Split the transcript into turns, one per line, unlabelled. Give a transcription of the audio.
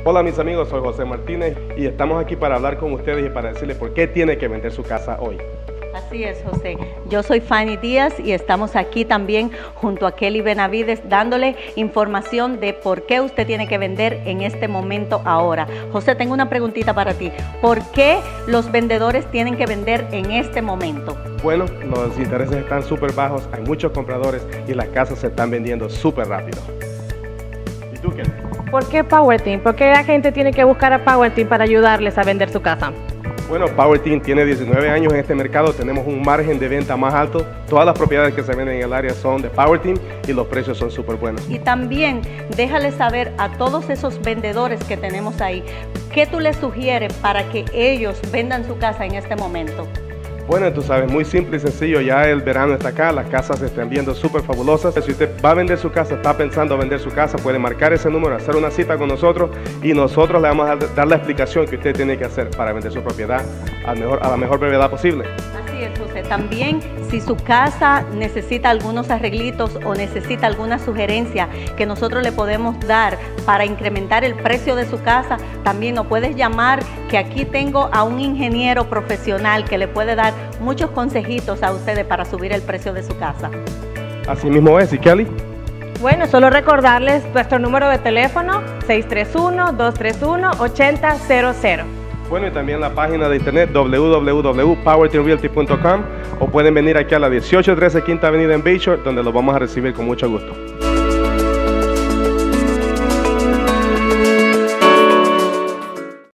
Hola mis amigos, soy José Martínez y estamos aquí para hablar con ustedes y para decirles por qué tiene que vender su casa hoy.
Así es, José. Yo soy Fanny Díaz y estamos aquí también junto a Kelly Benavides dándole información de por qué usted tiene que vender en este momento ahora. José, tengo una preguntita para ti. ¿Por qué los vendedores tienen que vender en este momento?
Bueno, los intereses están súper bajos, hay muchos compradores y las casas se están vendiendo súper rápido. ¿Y tú, Kelly?
¿Por qué Power Team? ¿Por qué la gente tiene que buscar a Power Team para ayudarles a vender su casa?
Bueno, Power Team tiene 19 años en este mercado, tenemos un margen de venta más alto. Todas las propiedades que se venden en el área son de Power Team y los precios son súper buenos.
Y también déjale saber a todos esos vendedores que tenemos ahí, ¿qué tú les sugieres para que ellos vendan su casa en este momento?
Bueno, tú sabes, muy simple y sencillo, ya el verano está acá, las casas se están viendo súper fabulosas. Si usted va a vender su casa, está pensando vender su casa, puede marcar ese número, hacer una cita con nosotros y nosotros le vamos a dar la explicación que usted tiene que hacer para vender su propiedad a la mejor brevedad posible.
Así es, José. También, si su casa necesita algunos arreglitos o necesita alguna sugerencia que nosotros le podemos dar para incrementar el precio de su casa, también nos puedes llamar, que aquí tengo a un ingeniero profesional que le puede dar muchos consejitos a ustedes para subir el precio de su casa.
Así mismo es, ¿y Kelly?
Bueno, solo recordarles nuestro número de teléfono 631-231-8000.
Bueno, y también la página de internet www.powerteamrealty.com o pueden venir aquí a la 1813 Quinta Avenida en Bayshore, donde los vamos a recibir con mucho gusto.